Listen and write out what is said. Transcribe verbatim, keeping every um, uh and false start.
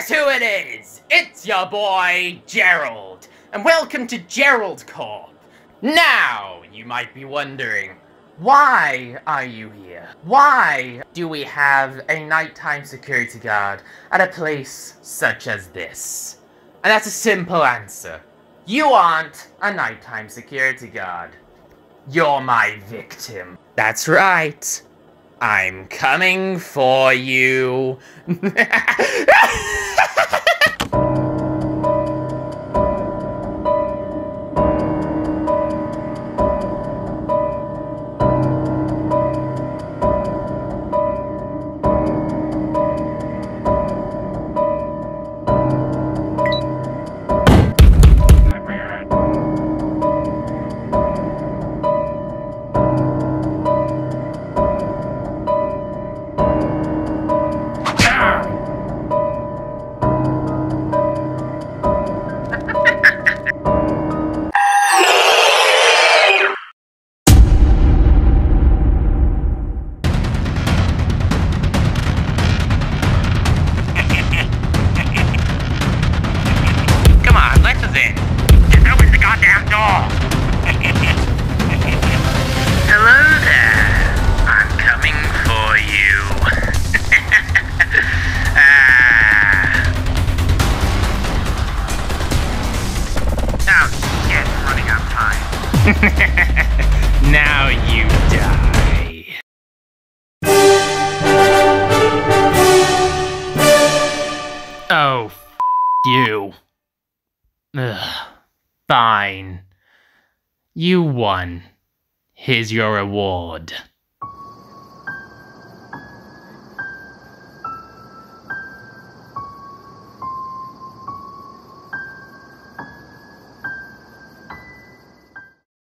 guess who it is? It's your boy, Gerald, and welcome to Gerald Corp. Now, you might be wondering, why are you here? Why do we have a nighttime security guard at a place such as this? And that's a simple answer. You aren't a nighttime security guard. You're my victim. That's right. I'm coming for you. Now you die. Oh, f you. Ugh. Fine. You won. Here's your reward.